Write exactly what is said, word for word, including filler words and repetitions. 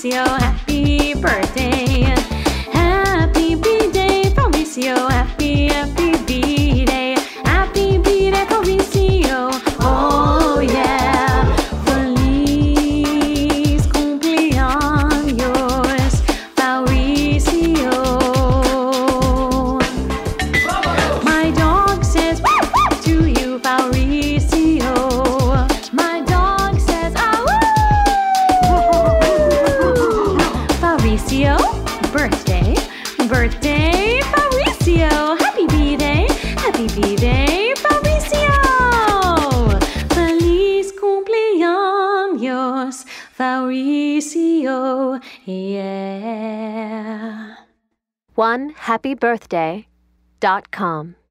Fabricio, happy birthday. Happy B-Day, Fabricio, happy, happy B-Day. Happy B-Day, Fabricio, oh yeah. Feliz cumpleaños, Fabricio. My dog says woof, woof to you, Fabricio. My dog says ah woo. Fabricio, birthday, birthday, Fabricio. Happy B-Day, happy B-Day, Fabricio. Feliz cumpleaños, Fabricio, yeah. one happy birthday dot com